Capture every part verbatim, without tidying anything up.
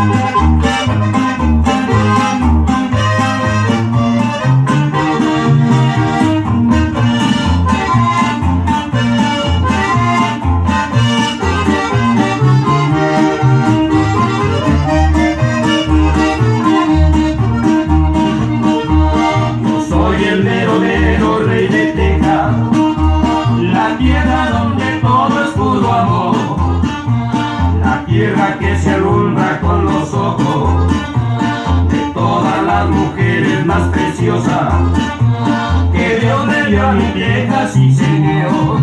tierra que se alumbra con los ojos de todas las mujeres más preciosas que Dios le dio a mi vieja, sí señor.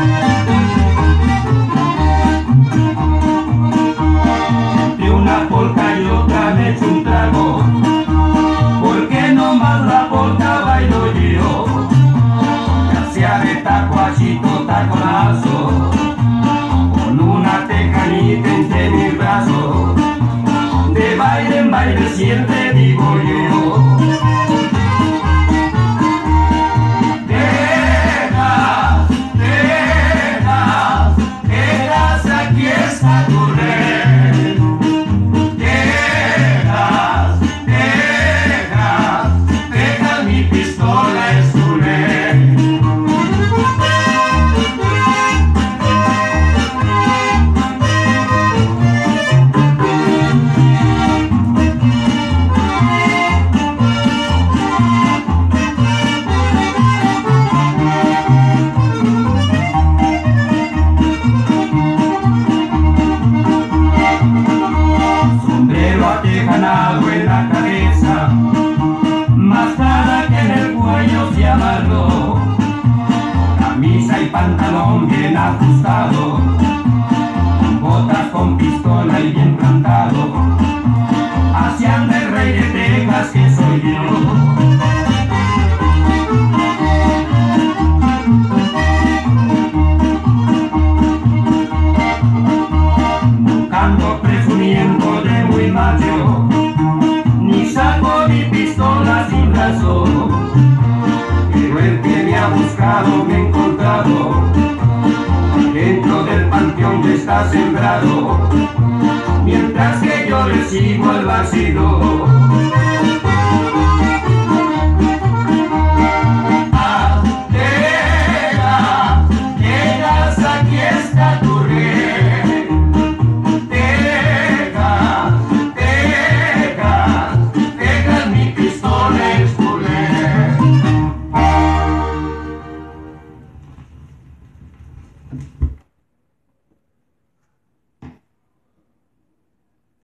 Entre una polca y otra me echo un trago, porque no más la polca bailo yo, ya sea de taco a chito, taconazo, con una tejanita entre mis brazos, de baile en baile siempre digo yo. Dejas, dejas, dejas, aquí está tu rey. Dejas, dejas, dejas, mi pistola es tu ley. Ganado en la cabeza, mascada que en el cuello se amarró, camisa y pantalón bien ajustado, botas con pistola y bien plantado, así anda el rey de Texas que soy yo. Ando presumiendo de muy macho, ni saco mi pistola sin razón, pero el que me ha buscado me ha encontrado, dentro del panteón que está sembrado, mientras que yo le sigo al vacío. Thank you.